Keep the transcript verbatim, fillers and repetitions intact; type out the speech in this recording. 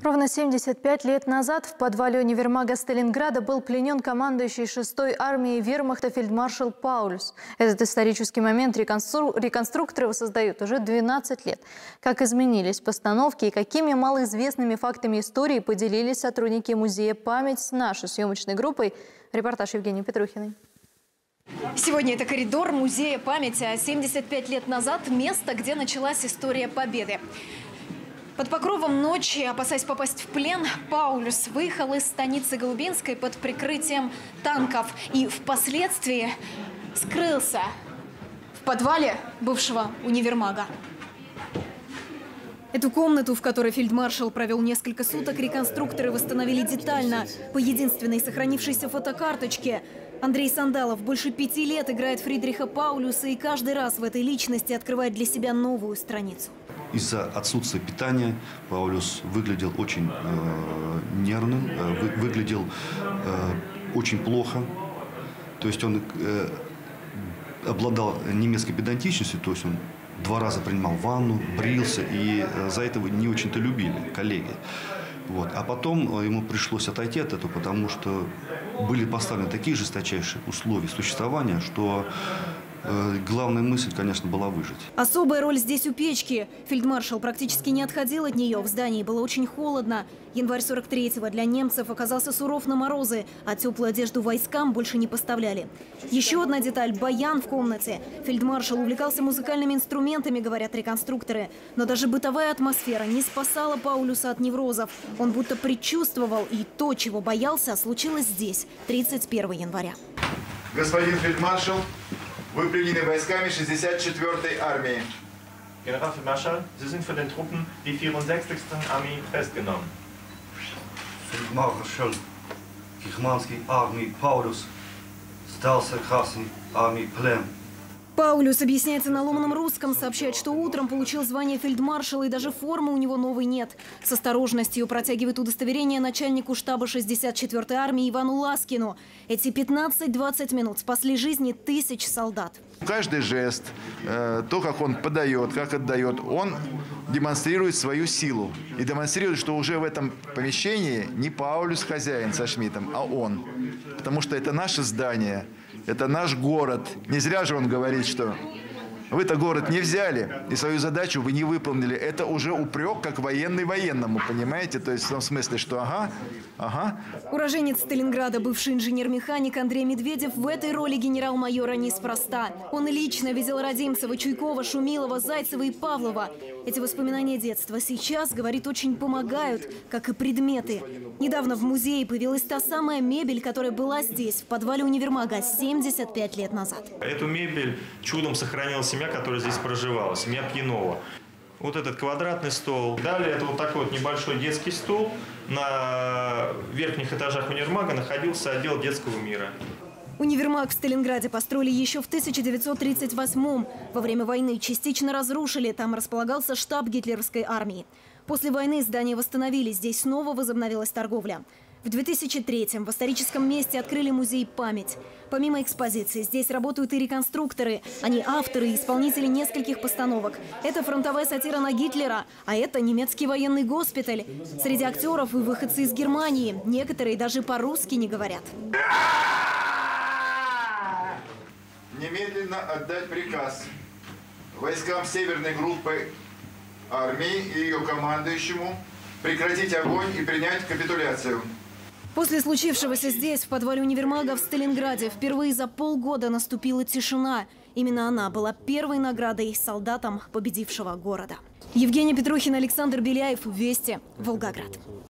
Ровно семьдесят пять лет назад в подвале универмага Сталинграда был пленен командующий шестой армией вермахта фельдмаршал Паулюс. Этот исторический момент реконстру... реконструкторы воссоздают уже двенадцать лет. Как изменились постановки и какими малоизвестными фактами истории поделились сотрудники музея «Память» с нашей съемочной группой. Репортаж Евгении Петрухиной. Сегодня это коридор музея «Память», а семьдесят пять лет назад – место, где началась история Победы. Под покровом ночи, опасаясь попасть в плен, Паулюс выехал из станицы Голубинской под прикрытием танков и впоследствии скрылся в подвале бывшего универмага. Эту комнату, в которой фельдмаршал провел несколько суток, реконструкторы восстановили детально по единственной сохранившейся фотокарточке. Андрей Сандалов больше пяти лет играет Фридриха Паулюса и каждый раз в этой личности открывает для себя новую страницу. Из-за отсутствия питания Паулюс выглядел очень э, нервным, э, вы, выглядел э, очень плохо. То есть он э, обладал немецкой педантичностью, то есть он два раза принимал ванну, брился, и э, за это не очень-то любили коллеги. Вот. А потом ему пришлось отойти от этого, потому что были поставлены такие жесточайшие условия существования, что э, главная мысль, конечно, была выжить. Особая роль здесь у печки. Фельдмаршал практически не отходил от нее. В здании было очень холодно. Январь сорок третьего для немцев оказался суров на морозы, а теплую одежду войскам больше не поставляли. Еще одна деталь – баян в комнате. Фельдмаршал увлекался музыкальными инструментами, говорят реконструкторы. Но даже бытовая атмосфера не спасала Паулюса от неврозов. Он будто предчувствовал, и то, чего боялся, случилось здесь, тридцать первого января. Господин фельдмаршал, вы пленены войсками шестьдесят четвёртой армии. Generalfeldmarschall, Sie sind von den Truppen die vierundsechzigste Armee festgenommen. Фельдмаршал германской армии Паулюс сдался Красной армии плен. Паулюс объясняется на ломаном русском, сообщает, что утром получил звание фельдмаршала и даже формы у него новой нет. С осторожностью протягивает удостоверение начальнику штаба шестьдесят четвёртой армии Ивану Ласкину. Эти пятнадцать-двадцать минут спасли жизни тысяч солдат. Каждый жест, то, как он подает, как отдает, он демонстрирует свою силу. И демонстрирует, что уже в этом помещении не Паулюс хозяин со Шмидтом, а он. Потому что это наше здание. Это наш город. Не зря же он говорит, что вы-то город не взяли, и свою задачу вы не выполнили. Это уже упрек, как военный военному, понимаете? То есть в том смысле, что ага, ага. Уроженец Сталинграда, бывший инженер-механик Андрей Медведев в этой роли генерал-майора неспроста. Он лично видел Родимцева, Чуйкова, Шумилова, Зайцева и Павлова. Эти воспоминания детства сейчас, говорит, очень помогают, как и предметы. Недавно в музее появилась та самая мебель, которая была здесь, в подвале универмага, семьдесят пять лет назад. Эту мебель чудом сохранила семья, которая здесь проживала, семья Пьянова. Вот этот квадратный стол. Далее это вот такой вот небольшой детский стол. На верхних этажах универмага находился отдел детского мира. Универмаг в Сталинграде построили еще в тысяча девятьсот тридцать восьмом. Во время войны частично разрушили. Там располагался штаб гитлеровской армии. После войны здание восстановили. Здесь снова возобновилась торговля. В две тысячи третьем в историческом месте открыли музей «Память». Помимо экспозиции, здесь работают и реконструкторы. Они авторы и исполнители нескольких постановок. Это фронтовая сатира на Гитлера, а это немецкий военный госпиталь. Среди актеров и выходцы из Германии. Некоторые даже по-русски не говорят. Немедленно отдать приказ войскам Северной группы армии и ее командующему прекратить огонь и принять капитуляцию. После случившегося здесь, в подвале универмага в Сталинграде, впервые за полгода наступила тишина. Именно она была первой наградой солдатам победившего города. Евгения Петрухина, Александр Беляев. Вести. Волгоград.